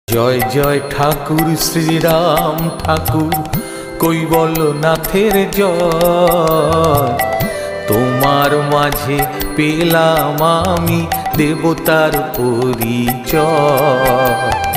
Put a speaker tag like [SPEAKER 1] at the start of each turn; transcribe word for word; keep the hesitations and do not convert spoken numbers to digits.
[SPEAKER 1] जय जय ठाकुर श्री राम ठाकुर কৈবল্যনাথের জয়। তোমার মাঝে পেলাম আমি দেবতার পরিচয়।